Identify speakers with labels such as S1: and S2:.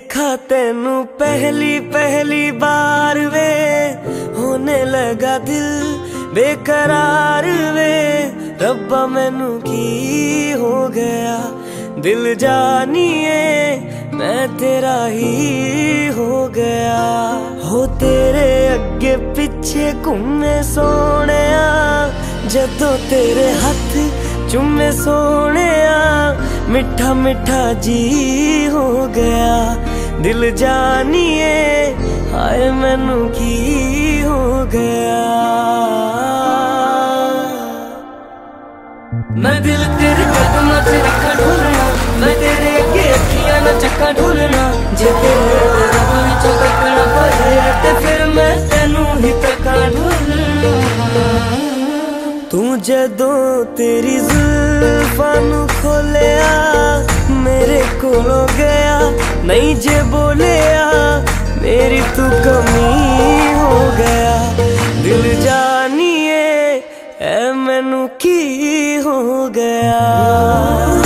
S1: देखा तेनू पहली पहली बार वे, होने लगा दिल बेकरार वे। रब्बा मैनू की हो गया, दिल जानिए मैं तेरा ही हो गया। हो तेरे अगे पिछे घूमे सोहणिया, जदों तेरे हथ चुमे सोहणिया, मिठा मिठा जी हो गया। दिल जानिए हाय मैनू की हो गया। मैं दिल तेरे कदमां च रखा ढूंढना, मैं तेरे अगे अखियां ना चक्का ढूंढना। जे तेरे रब विचों तकना पवे ते फिर मैं तेनू ही तक्का ढूंढना। तू जदों तेरी जुल्फां नू खोलिया, मेरे कोलों गया नहीं जे बोलिया, मेरी तू कमी हो गया। दिल जानिए ऐ मैनू की हो गया।